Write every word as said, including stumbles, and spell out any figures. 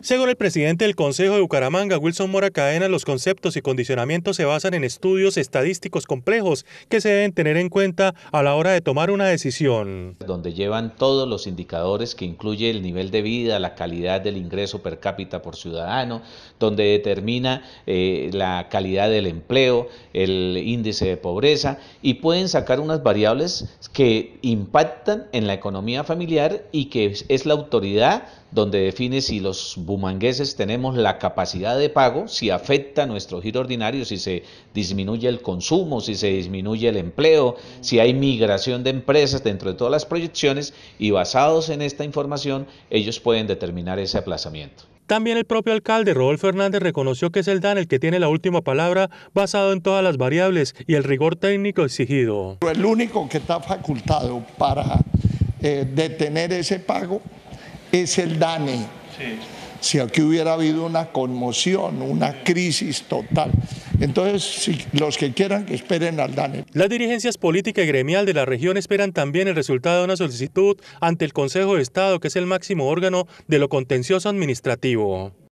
Según el presidente del Consejo de Bucaramanga, Wilson Mora Cadena, los conceptos y condicionamientos se basan en estudios estadísticos complejos que se deben tener en cuenta a la hora de tomar una decisión. Donde llevan todos los indicadores que incluye el nivel de vida, la calidad del ingreso per cápita por ciudadano, donde determina eh, la calidad del empleo, el índice de pobreza, y pueden sacar unas variables que impactan en la economía familiar y que es, es la autoridad donde define si los bumangueses tenemos la capacidad de pago, si afecta nuestro giro ordinario, si se disminuye el consumo, si se disminuye el empleo, si hay migración de empresas dentro de todas las proyecciones, y basados en esta información ellos pueden determinar ese aplazamiento. También el propio alcalde Rodolfo Hernández reconoció que es el D A N el que tiene la última palabra basado en todas las variables y el rigor técnico exigido. El único que está facultado para eh, detener ese pago es el D A N E. Sí. Si aquí hubiera habido una conmoción, una crisis total. Entonces, si los que quieran que esperen al D A N E. Las dirigencias política y gremial de la región esperan también el resultado de una solicitud ante el Consejo de Estado, que es el máximo órgano de lo contencioso administrativo.